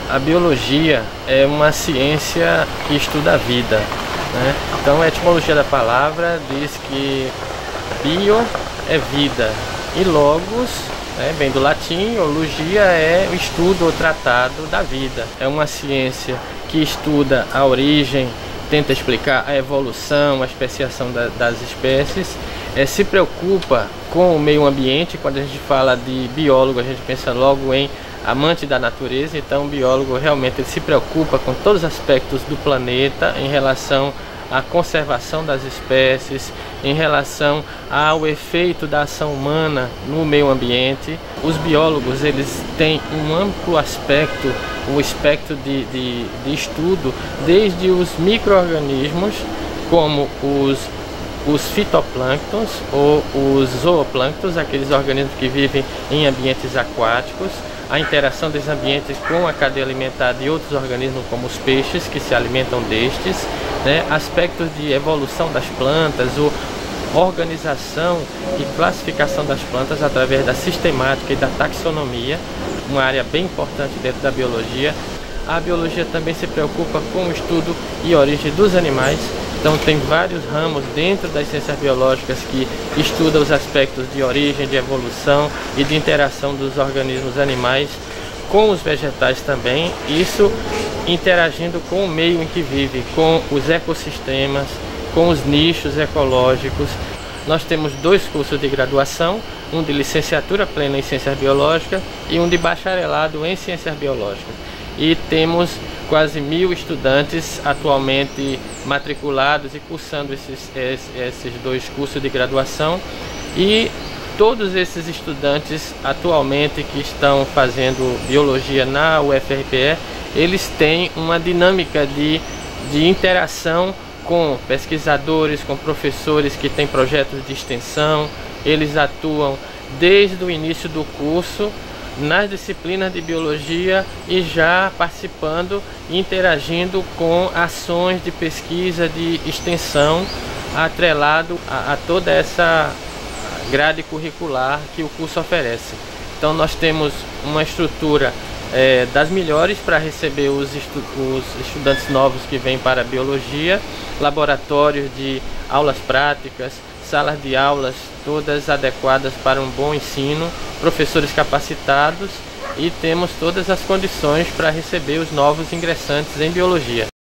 A biologia é uma ciência que estuda a vida, né? Então a etimologia da palavra diz que bio é vida e logos, né, vem do latim, ou logia é o estudo ou tratado da vida. É uma ciência que estuda a origem, tenta explicar a evolução, a especiação das espécies, se preocupa com o meio ambiente. Quando a gente fala de biólogo, a gente pensa logo em amante da natureza. Então o biólogo realmente ele se preocupa com todos os aspectos do planeta em relação à conservação das espécies, em relação ao efeito da ação humana no meio ambiente. Os biólogos eles têm um amplo aspecto, um espectro de estudo, desde os micro-organismos, como os fitoplânctons ou os zooplânctons, aqueles organismos que vivem em ambientes aquáticos, a interação desses ambientes com a cadeia alimentar de outros organismos, como os peixes que se alimentam destes, né? Aspectos de evolução das plantas, ou organização e classificação das plantas através da sistemática e da taxonomia, uma área bem importante dentro da biologia. A biologia também se preocupa com o estudo e origem dos animais. Então tem vários ramos dentro das ciências biológicas que estudam os aspectos de origem, de evolução e de interação dos organismos animais com os vegetais também. Isso interagindo com o meio em que vive, com os ecossistemas, com os nichos ecológicos. Nós temos 2 cursos de graduação, um de licenciatura plena em ciências biológicas e um de bacharelado em ciências biológicas. E temos quase 1000 estudantes atualmente matriculados e cursando esses 2 cursos de graduação. E todos esses estudantes atualmente que estão fazendo biologia na UFRPE, eles têm uma dinâmica de interação com pesquisadores, com professores que têm projetos de extensão. Eles atuam desde o início do curso nas disciplinas de biologia e já participando e interagindo com ações de pesquisa, de extensão, atrelado a toda essa grade curricular que o curso oferece. Então nós temos uma estrutura das melhores para receber os estudantes novos que vêm para a biologia, laboratórios de aulas práticas, salas de aulas todas adequadas para um bom ensino, professores capacitados, e temos todas as condições para receber os novos ingressantes em biologia.